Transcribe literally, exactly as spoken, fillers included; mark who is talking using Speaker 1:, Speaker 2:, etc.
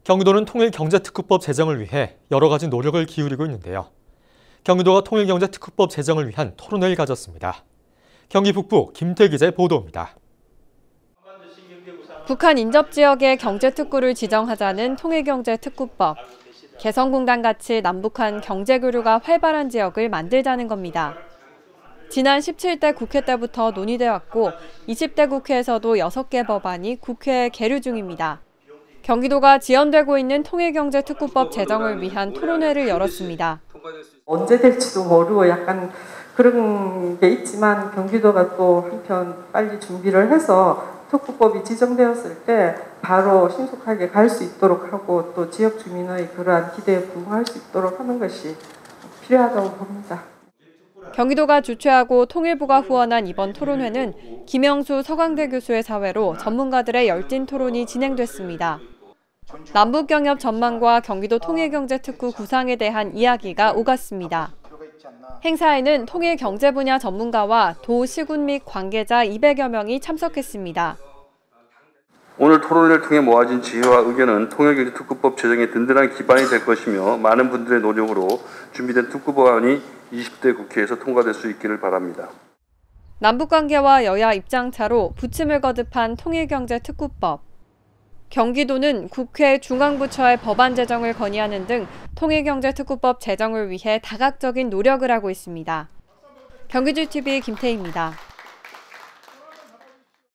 Speaker 1: 경기도는 통일경제특구법 제정을 위해 여러 가지 노력을 기울이고 있는데요. 경기도가 통일경제특구법 제정을 위한 토론회를 가졌습니다. 경기 북부 김태 기자의 보도입니다.
Speaker 2: 북한 인접지역의 경제특구를 지정하자는 통일경제특구법. 개성공단같이 남북한 경제교류가 활발한 지역을 만들자는 겁니다. 지난 십칠 대 국회 때부터 논의돼 왔고 이십 대 국회에서도 여섯 개 법안이 국회에 계류 중입니다. 경기도가 지연되고 있는 통일경제특구법 제정을 위한 토론회를 열었습니다.
Speaker 3: 언제 될지도 모르고 약간 그런 게 있지만 경기도가 또 한편 빨리 준비를 해서 특구법이 지정되었을 때 바로 신속하게 갈 수 있도록 하고 또 지역 주민의 그러한 기대에 부응할 수 있도록 하는 것이 필요하다고 봅니다.
Speaker 2: 경기도가 주최하고 통일부가 후원한 이번 토론회는 김영수 서강대 교수의 사회로 전문가들의 열띤 토론이 진행됐습니다. 남북경협 전망과 경기도 통일경제특구 구상에 대한 이야기가 오갔습니다. 행사에는 통일경제 분야 전문가와 도, 시군 및 관계자 이백여 명이 참석했습니다.
Speaker 4: 오늘 토론을 통해 모아진 지혜와 의견은 통일경제특구법 제정에 든든한 기반이 될 것이며 많은 분들의 노력으로 준비된 특구법안이 이십 대 국회에서 통과될 수 있기를 바랍니다.
Speaker 2: 남북관계와 여야 입장차로 부침을 거듭한 통일경제특구법. 경기도는 국회 중앙부처의 법안 제정을 건의하는 등 통일경제특구법 제정을 위해 다각적인 노력을 하고 있습니다. 경기지티비 김태희입니다.